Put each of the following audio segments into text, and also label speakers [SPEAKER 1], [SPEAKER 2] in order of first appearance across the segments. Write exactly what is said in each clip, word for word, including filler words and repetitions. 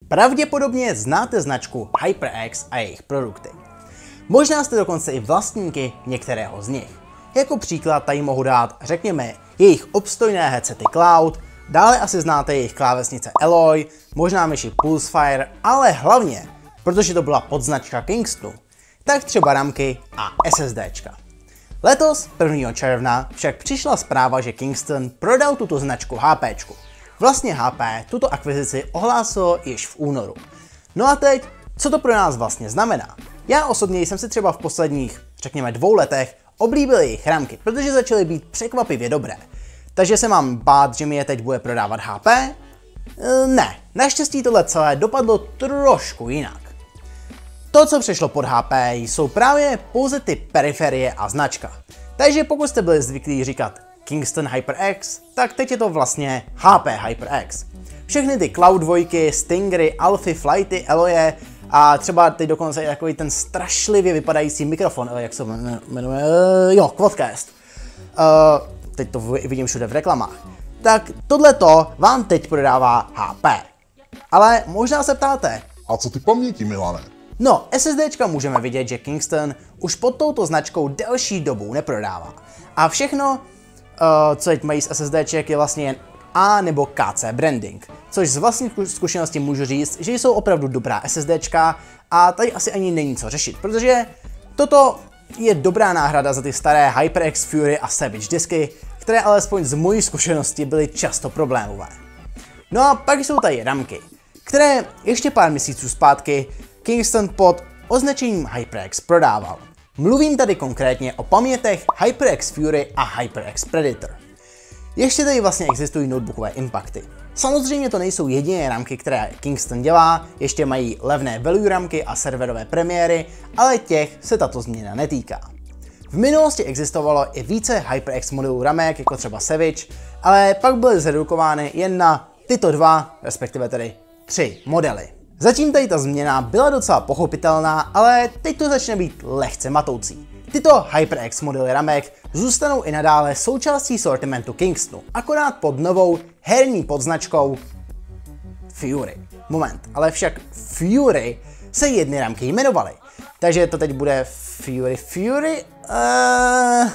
[SPEAKER 1] Pravděpodobně znáte značku HyperX a jejich produkty. Možná jste dokonce i vlastníky některého z nich. Jako příklad tady mohu dát, řekněme, jejich obstojné headsety Cloud, dále asi znáte jejich klávesnice Alloy, možná myši Pulsefire, ale hlavně, protože to byla podznačka Kingstonu, tak třeba ramky a SSDčka. Letos, prvního června, však přišla zpráva, že Kingston prodal tuto značku HPčku. Vlastně H P tuto akvizici ohlásilo již v únoru. No a teď, co to pro nás vlastně znamená? Já osobně jsem si třeba v posledních, řekněme, dvou letech oblíbil jejich ramky, protože začaly být překvapivě dobré. Takže se mám bát, že mi je teď bude prodávat H P? E, ne, naštěstí tohle celé dopadlo trošku jinak. To, co přešlo pod H P, jsou právě pouze ty periferie a značka. Takže pokud jste byli zvyklí říkat Kingston HyperX, tak teď je to vlastně H P HyperX. Všechny ty Cloud dvojky, Stingery, Alfy, Flighty, Alloye a třeba teď dokonce takový ten strašlivě vypadající mikrofon, jak se jmenuje, jo, Quadcast. Uh, teď to vidím všude v reklamách. Tak tohleto vám teď prodává H P. Ale možná se ptáte.
[SPEAKER 2] A co ty paměti, Milane?
[SPEAKER 1] No, SSDčka můžeme vidět, že Kingston už pod touto značkou delší dobu neprodává. A všechno, uh, co teď mají z SSDček, je vlastně jen A nebo K C branding. Což z vlastní zkušenosti můžu říct, že jsou opravdu dobrá SSDčka a tady asi ani není co řešit, protože toto je dobrá náhrada za ty staré HyperX, Fury a Savage disky, které alespoň z mojí zkušenosti byly často problémové. No a pak jsou tady ramky, které ještě pár měsíců zpátky Kingston pod označením HyperX prodával. Mluvím tady konkrétně o pamětech HyperX Fury a HyperX Predator. Ještě tady vlastně existují notebookové impakty. Samozřejmě to nejsou jediné ramky, které Kingston dělá, ještě mají levné value ramky a serverové premiéry, ale těch se tato změna netýká. V minulosti existovalo i více HyperX modelů ramek, jako třeba Savage, ale pak byly zredukovány jen na tyto dva, respektive tedy tři modely. Zatím tady ta změna byla docela pochopitelná, ale teď to začne být lehce matoucí. Tyto HyperX modely ramek zůstanou i nadále součástí sortimentu Kingstonu, akorát pod novou herní podznačkou Fury. Moment, ale však Fury se jedny ramky jmenovaly, takže to teď bude Fury Fury? Uh...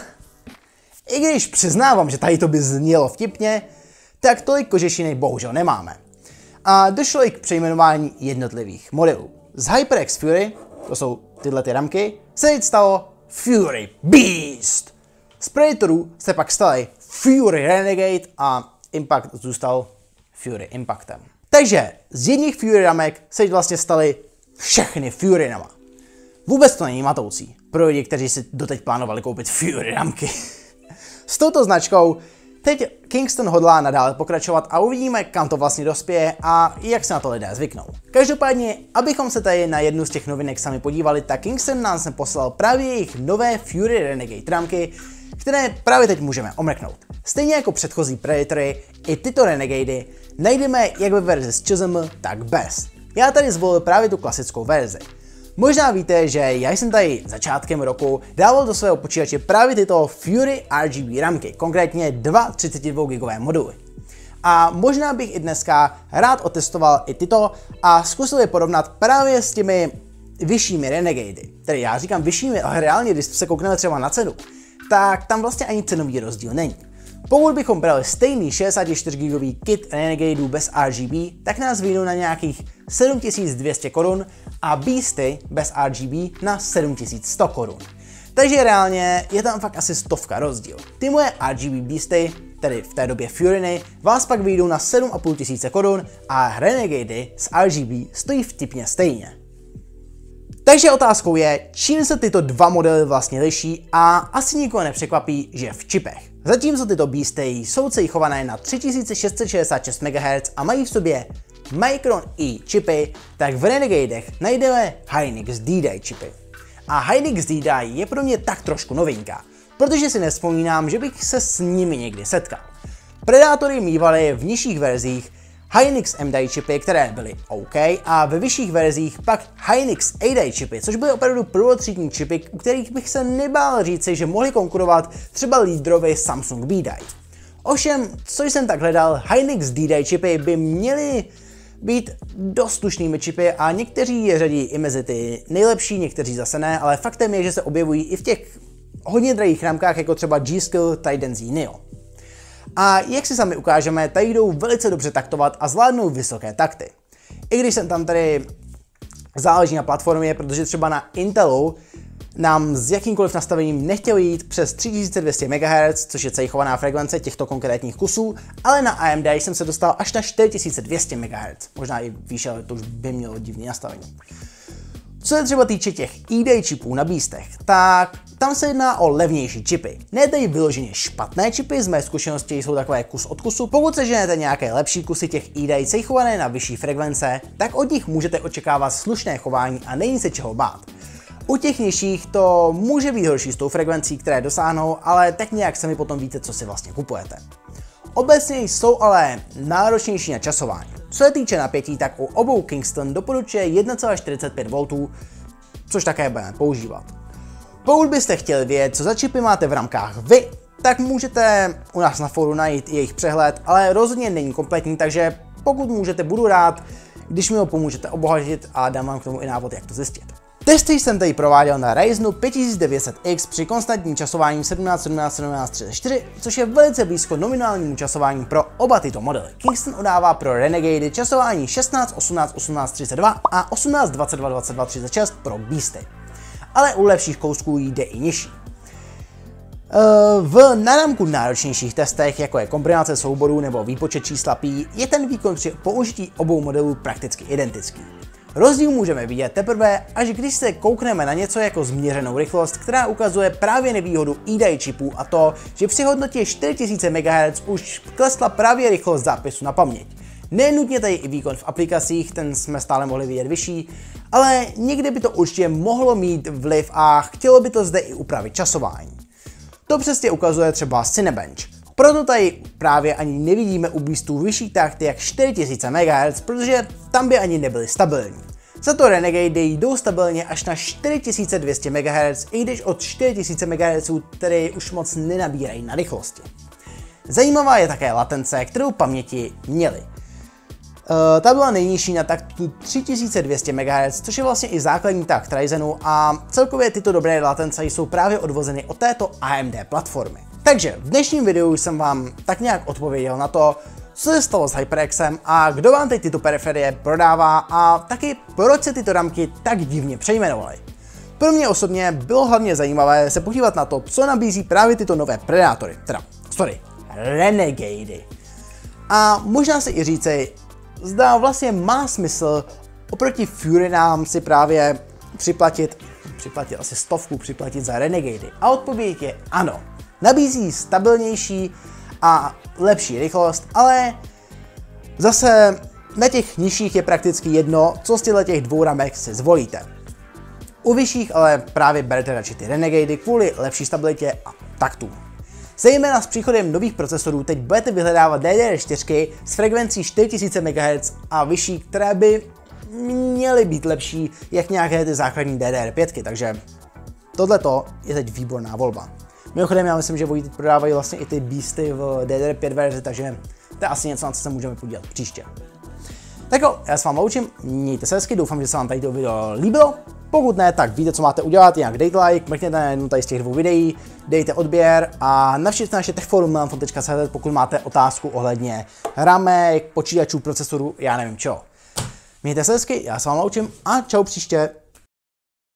[SPEAKER 1] I když přiznávám, že tady to by znělo vtipně, tak tolik kožešiny bohužel nemáme. A došlo i k přejmenování jednotlivých modelů. Z HyperX Fury, to jsou tyhle ty ramky, se teď stalo Fury Beast. Z Predatorů se pak staly Fury Renegade a Impact zůstal Fury Impactem. Takže z jedných Fury ramek se vlastně staly všechny Fury nama. Vůbec to není matoucí pro lidi, kteří si doteď plánovali koupit Fury ramky. S touto značkou teď Kingston hodlá nadále pokračovat a uvidíme, kam to vlastně dospěje a jak se na to lidé zvyknou. Každopádně, abychom se tady na jednu z těch novinek sami podívali, tak Kingston nás poslal právě jejich nové Fury Renegade ramky, které právě teď můžeme omrknout. Stejně jako předchozí Predatory, i tyto Renegady najdeme jak ve verzi s ČSM, tak bez. Já tady zvolil právě tu klasickou verzi. Možná víte, že já jsem tady začátkem roku dával do svého počítače právě tyto Fury R G B ramky, konkrétně dva třicet dva gigové moduly. A možná bych i dneska rád otestoval i tyto a zkusil je porovnat právě s těmi vyššími Renegady. Tedy já říkám vyššími, ale reálně, když se koukneme třeba na cenu, tak tam vlastně ani cenový rozdíl není. Pokud bychom brali stejný šedesát čtyři gigový kit Renegadeů bez R G B, tak nás vyjdou na nějakých sedm tisíc dvě stě korun a Beasty bez R G B na sedm tisíc sto korun. Takže reálně je tam fakt asi stovka rozdíl. Ty moje R G B Beasty, tedy v té době Furyny, vás pak vyjdou na sedm a půl tisíce korun a Renegady s R G B stojí vtipně stejně. Takže otázkou je, čím se tyto dva modely vlastně liší a asi nikoho nepřekvapí, že v čipech. Zatímco tyto Beasty jsou cejchované na tři tisíce šest set šedesát šest megahertzů a mají v sobě Micron E čipy, tak v Renegadech najdeme Hynix D-Day čipy. A Hynix D-Day je pro mě tak trošku novinka, protože si nevzpomínám, že bych se s nimi někdy setkal. Predatory mývaly v nižších verzích Hynix M-Day čipy, které byly OK, a ve vyšších verzích pak Hynix A-Day čipy, což byly opravdu prvotřídní čipy, u kterých bych se nebál říci, že mohli konkurovat třeba lídrovi Samsung B-Day. Ovšem, co jsem tak hledal, Hynix D-Day čipy by měly být dost slušnými čipy a někteří je řadí i mezi ty nejlepší, někteří zase ne, ale faktem je, že se objevují i v těch hodně drahých rámkách, jako třeba G-Skill Trident Z Neo. A jak si sami ukážeme, tady jdou velice dobře taktovat a zvládnou vysoké takty. I když jsem tam tady záleží na platformě, protože třeba na Intelu nám s jakýmkoliv nastavením nechtěl jít přes tři tisíce dvě stě megahertzů, což je cejchovaná frekvence těchto konkrétních kusů, ale na A M D jsem se dostal až na čtyři tisíce dvě stě megahertzů, možná i výše, ale to už by mělo divné nastavení. Co se třeba týče těch E D A čipů na Beastech, tak tam se jedná o levnější čipy. Ne tady vyloženě špatné čipy, z mé zkušenosti jsou takové kus od kusu. Pokud se ženete nějaké lepší kusy těch E D A cejchované na vyšší frekvence, tak od nich můžete očekávat slušné chování a není se čeho bát. U těch nižších to může být horší s tou frekvencí, které dosáhnou, ale tak nějak sami potom víte, co si vlastně kupujete. Obecně jsou ale náročnější na časování. Co se týče napětí, tak u obou Kingston doporučuje jedna celá čtyřicet pět voltů, což také budeme používat. Pokud byste chtěli vědět, co za čipy máte v ramkách vy, tak můžete u nás na fóru najít jejich přehled, ale rozhodně není kompletní, takže pokud můžete, budu rád, když mi ho pomůžete obohatit a dám vám k tomu i návod, jak to zjistit. Testy jsem tady prováděl na Ryzenu pět devět set X při konstantním časování sedmnáct sedmnáct sedmnáct třicet čtyři, což je velice blízko nominálnímu časování pro oba tyto modely. Kingston udává pro Renegade časování šestnáct osmnáct osmnáct třicet dva a osmnáct dvacet dva dvacet dva třicet šest pro Beasty. Ale u lepších kousků jde i nižší. V nadámku náročnějších testech, jako je kombinace souborů nebo výpočet čísla pi, je ten výkon při použití obou modelů prakticky identický. Rozdíl můžeme vidět teprve, až když se koukneme na něco jako změřenou rychlost, která ukazuje právě nevýhodu E D A čipů a to, že při hodnotě čtyři tisíce megahertzů už klesla právě rychlost zápisu na paměť. Nenutně tady i výkon v aplikacích, ten jsme stále mohli vidět vyšší, ale někde by to určitě mohlo mít vliv a chtělo by to zde i upravit časování. To přesně ukazuje třeba Cinebench. Proto tady právě ani nevidíme u Beastů vyšší takty jak čtyři tisíce megahertzů, protože tam by ani nebyly stabilní. Za to Renegade jdou stabilně až na čtyři tisíce dvě stě megahertzů, i když od čtyři tisíce megahertzů tedy už moc nenabírají na rychlosti. Zajímavá je také latence, kterou paměti měly. Uh, ta byla nejnižší na taktu tři tisíce dvě stě megahertzů, což je vlastně i základní takt Ryzenu a celkově tyto dobré latence jsou právě odvozeny od této A M D platformy. Takže v dnešním videu jsem vám tak nějak odpověděl na to, co se stalo s HyperXem a kdo vám teď tyto periferie prodává a taky proč se tyto ramky tak divně přejmenovaly. Pro mě osobně bylo hlavně zajímavé se podívat na to, co nabízí právě tyto nové Predatory, teda, sorry, Renegady. A možná si i říci, zda vlastně má smysl oproti Furynám si právě připlatit, připlatit asi stovku, připlatit za Renegady. A odpověď je ano. Nabízí stabilnější a lepší rychlost, ale zase na těch nižších je prakticky jedno, co z těch dvou ramek si zvolíte. U vyšších ale právě berete radši ty Renegady kvůli lepší stabilitě a taktu. Zejména s příchodem nových procesorů teď budete vyhledávat D D R čtyři s frekvencí čtyři tisíce megahertzů a vyšší, které by měly být lepší jak nějaké ty základní D D R pět, takže tohleto je teď výborná volba. Mimochodem, já myslím, že oni teď prodávají vlastně i ty Beasty v D D R pět verzi, takže to je asi něco, na co se můžeme podívat příště. Tak jo, já se vám loučím, mějte se hezky, doufám, že se vám tady to video líbilo. Pokud ne, tak víte, co máte udělat, jinak dejte like, mrkněte na jednu tady z těch dvou videí, dejte odběr a navštivte naše techforum melanfon tečka cé zet, pokud máte otázku ohledně ramek, počítačů, procesorů, já nevím čeho. Mějte se hezky, já se vám loučím a čau příště.